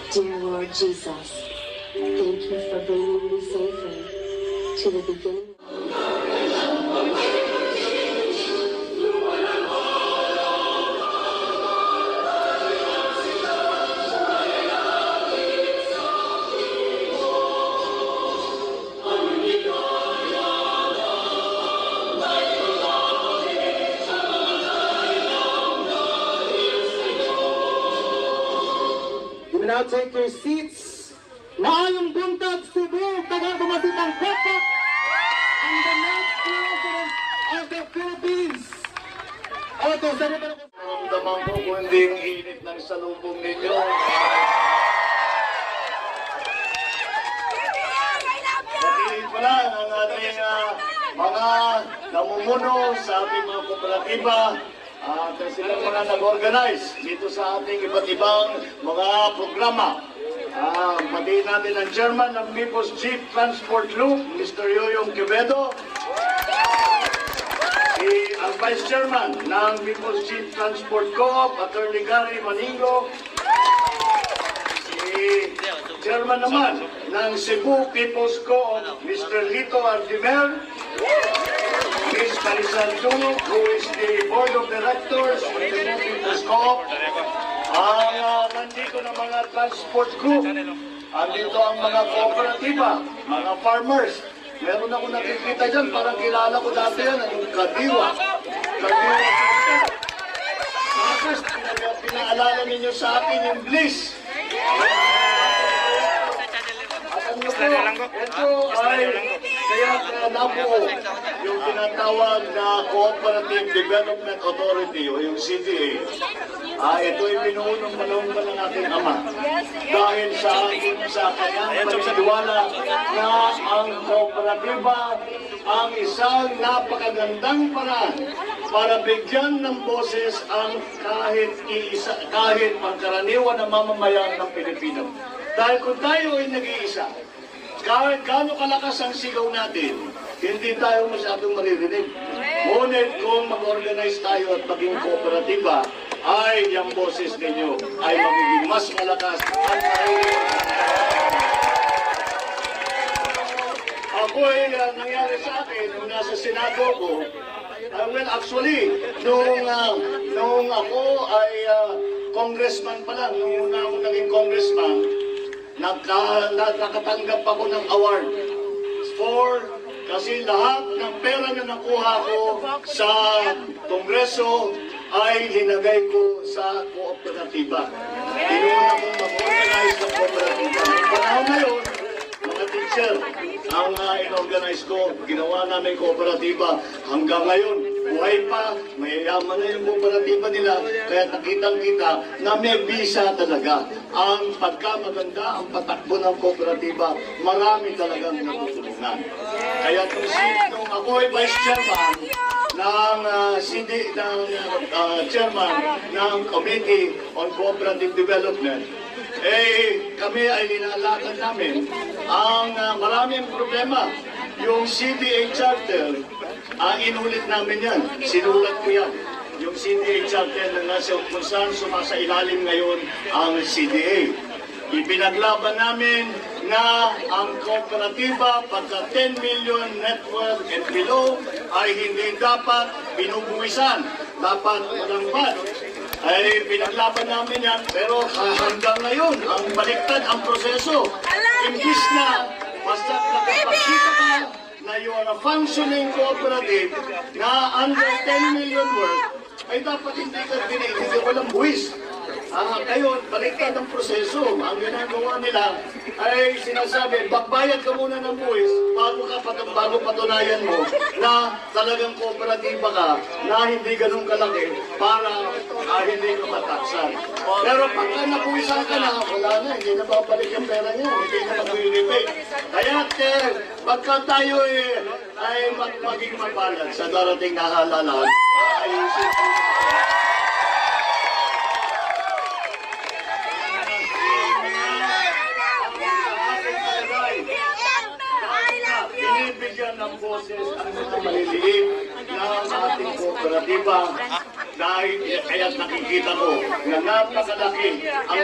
Dear Lord Jesus, thank you for bringing me safely to the beginning. You may now take your seats. Maayong buntag, Cebu, taga-Dumasitang Pepak, and the next President of the Philippines. Naramdaman ko kung hindi yung init ng salubong ninyo. Pagkilig pala ang ating mga namumuno sa ating mga kooperatiba at silang mga nag-organize dito sa ating iba't ibang mga programa. Pati natin ang chairman ng People's Chief Transport Loop, Mr. Yoyong Quevedo. Ang Vice Chairman ng People's Chief Transport Co-op, Attorney Gary Maningo. Si Chairman naman ng Cebu People's Co-op, Mr. Lito Ardimer. Ms. Marisol Duno, who is the Board of Directors of the Cebu People's Co-op. Nandito ng mga transport group. Andito ang mga kooperatiba, mga farmers. Meron ako nakikita dyan, parang kilala ko dati yan, yung Kadiwa. Tapos, pinaalala ninyo sa akin yung Bliss. At ano po, ito ay kaya nabuo yung tinatawag na Cooperative Development Authority o yung CDA. Ito ay pinuunong malunggan ng ating ama dahil sa kanyang paniniwala na ang kooperatiba ang isang napakagandang paraan para bigyan ng boses ang kahit pangkaraniwan na mamamayan ng Pilipino. Dahil kung tayo ay nag-iisa, kahit gaano kalakas ang sigaw natin, hindi tayo masyadong maririnig. Ngunit kung mag-organize tayo at maging kooperatiba, ay yung boses ninyo ay magiging mas malakas at maririnig. Ako ay nangyari sa akin nung nasa Senado ko. Well, actually, nung ako ay congressman pa lang, nung una ako naging congressman, nakatanggap ako ng award kasi lahat ng pera na nakuha ko sa Kongreso ay linagay ko sa kooperatiba. Inuna kong mag-organize ng kooperatiba. Noong panahon na yun, mga teacher, ang in-organize ko, ginawa namin kooperatiba. Hanggang ngayon, buhay pa, mayayaman na yung kooperatiba nila, kaya nakitang-kita na may bisa talaga. Ang pagkamaganda, ang patakbo ng kooperatiba, marami talagang natutulungan. Kaya nung ako ay vice chairman ng chairman ng Committee on Cooperative Development, kami ay linalakad namin ang maraming problema. Yung CDA Charter, inulit namin yan. Sinulat ko yan. Yung CDA Charter na nasa kung saan sumasailalim ngayon ang CDA. Ipinaglaban namin na ang kooperatiba pagka 10 million net worth and below ay hindi dapat binubuwisan. Dapat walang ban. Ay pinaglaban namin yan, pero hanggang ngayon, ang baliktad ang proseso. Imbis na basta nakapagkita ka na you are a functioning cooperative na under 10 million worth, ay dapat hindi ka hindi walang buwis. Ngayon, baliktad ang proseso. Ang ginagawa nila ay sinasabi, bakbayad ka muna ng buwis bago patunayan mo na talagang kooperatiba ka, na hindi ganun kalaki para hindi ka mataksan. Pero pagka nabuwisan ka na, wala na, hindi na babalik yung pera niya, hindi na mag-repay. Kaya pagka tayo ay maging mabalag sa darating na halalan, ayusin po. Binibigyan ng boses ang mga maliliit na ating kooperatiba dahil kaya nakikita ko na napakalaki ang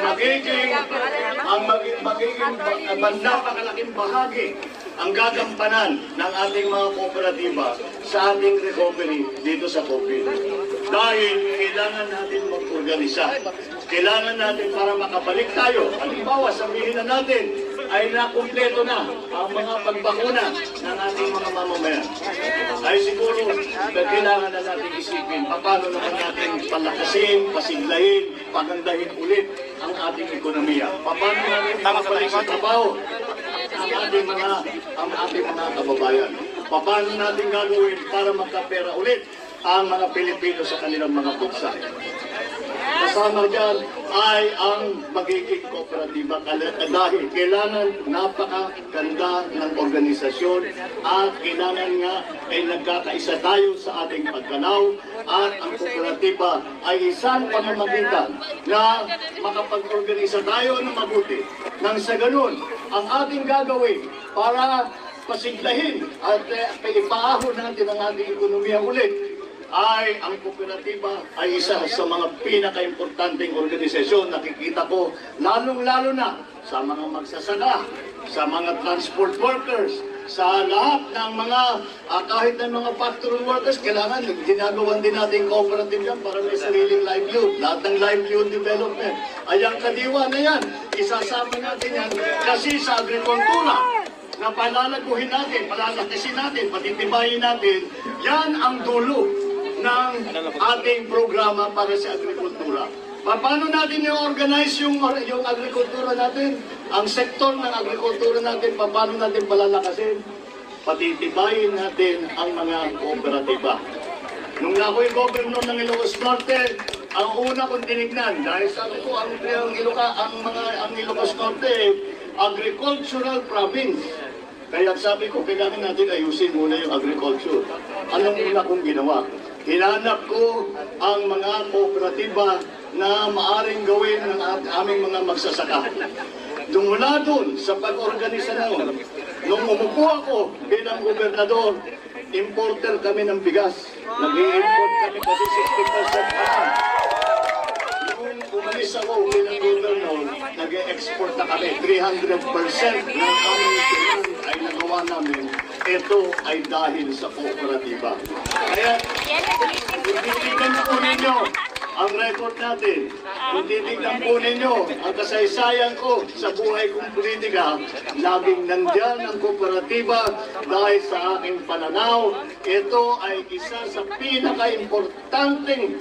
napakalaking bahagi ang gagampanan ng ating mga kooperatiba sa ating recovery dito sa COVID. Dahil kailangan natin mag-organisa. Kailangan natin para makabalik tayo. Halimbawa, sabihin na natin ay nakumpleto na ang mga pagbakuna ng ating mga mamamayan. Ay siguro, kailangan na natin isipin paano naman natin palakasin, pasiglahin, pagandahin ulit ang ating ekonomiya. Paano natin makabalik sa trabaho ang ating mga kababayan. Paano natin gagawin para magkapera ulit ang mga Pilipino sa kanilang mga bansa. Kasama dyan ay ang magiging kooperatiba dahil kailangan napakaganda ng organisasyon at kailangan nga ay nagkakaisa tayo sa ating pagkanaw at ang kooperatiba ay isang pamamagitan na makapag-organisa tayo ng mabuti. Nang sa ganun, ang ating gagawin para pasiglahin at ipaahon natin ang ating ekonomiya ulit ay ang kooperatiba ay isa sa mga pinaka-importanteng organisasyon. Nakikita ko lalong-lalo na sa mga magsasaka, sa mga transport workers, sa lahat ng mga kahit ng mga factory workers, kailangan ginagawan din natin cooperative yan para may sariling livelihood. Lahat ng livelihood development. Ay ang kadiwa na yan, isasama natin yan kasi sa agrikultura na palalaguhin natin, palalakisin natin, patitibayin natin, yan ang dulo ng ating programa para sa agrikultura. Paano natin i-organize yung agrikultura natin? Ang sektor ng agrikultura natin, paano natin palalakasin? Patitibayin natin ang mga kooperatiba. Nung ako'y governor ng Ilocos Norte, ang una kong tinignan, dahil sabi ko, ang Ilocos Norte, agricultural province. Kaya sabi ko, kailangan natin ayusin muna yung agriculture. Anong una kong ginawa? Hinanap ko ang mga kooperatiba na maaring gawin ng aming mga magsasaka. Mula doon sa pag-organisa noon, nung umupo ako bilang gobernador, importer kami ng bigas. Nag-i-import kami kasi 60% pa lang. Nung umalis ako bilang gobernador, nag-i-export na kami. 300% ng aming demand ay nagawa namin. Ito ay dahil sa kooperatiba. Kaya, kung titignan po ninyo ang record natin, kung titignan po ninyo ang kasaysayan ko sa buhay kong politika, laging nandyan ang kooperatiba dahil sa aking pananaw, ito ay isa sa pinaka-importanteng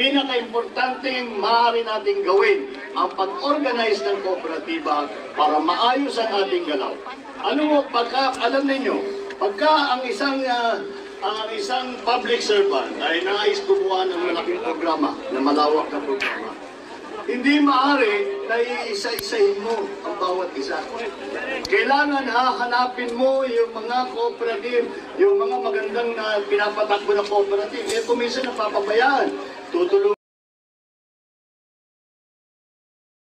maaari nating gawin ang pag-organize ng kooperatiba para maayos ang ating galaw. Alam ninyo, pagka ang isang public servant ay nais gumawa ng malaking programa, na malawak na programa, hindi maaari na iisa-isahin mo ang bawat isa. Kailangan hahanapin mo yung mga cooperative, yung mga magandang na pinapatakbo na cooperative. Kung minsan napapabayaan, tutulungan